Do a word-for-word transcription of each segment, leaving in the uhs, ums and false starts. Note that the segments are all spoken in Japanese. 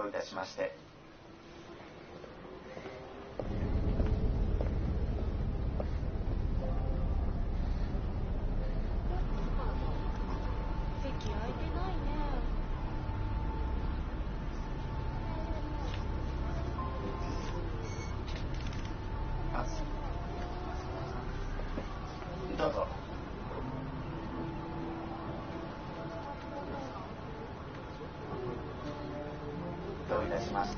どういたしまして。 席空いてないね。 あ、どうぞ。どういたしまして。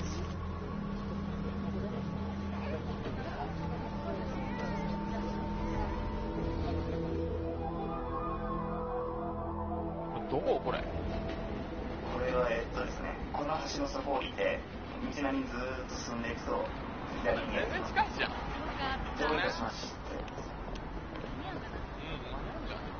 どここれ？ これはえっとですね、この橋の底を降りて道なりにずーっと進んでいくと左に見え全然てきます。 近いじゃん。 どういたしまして。 うん、間に合うんじゃない？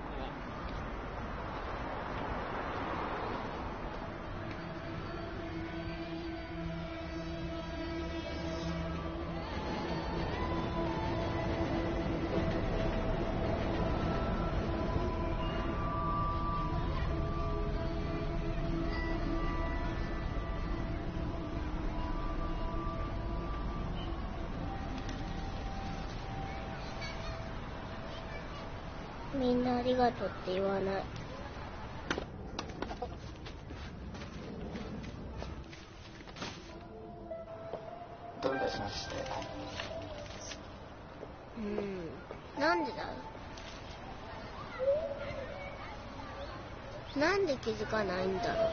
みんなありがとうって言わない。 どういたしまして。 うーん、なんでだろう。なんで気づかないんだろう。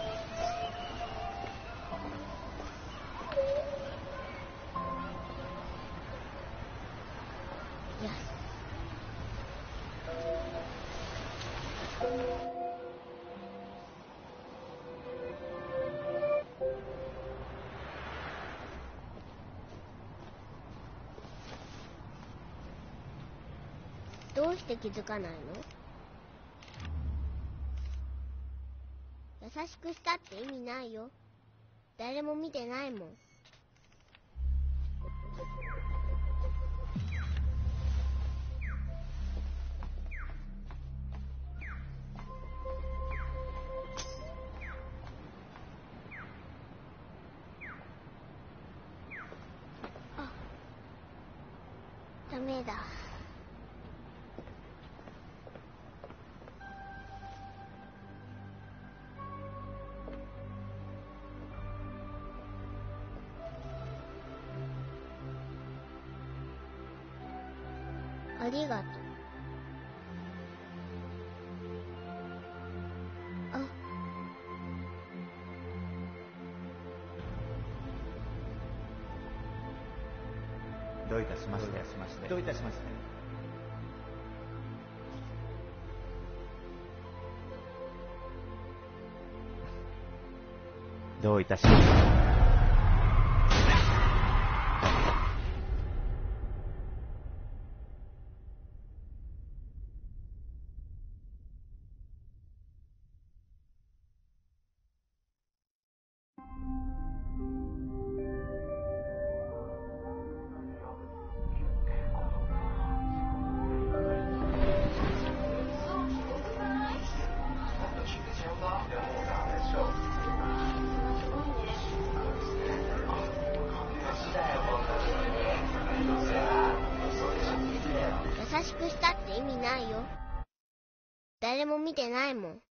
いや、どうして気づかないの？優しくしたって意味ないよ。誰も見てないもん。あ、ダメだ。ありがとう。あ、 どういたしまして。どういたしまして。どういたしまして。 優しくしたって意味ないよ。誰も見てないもん。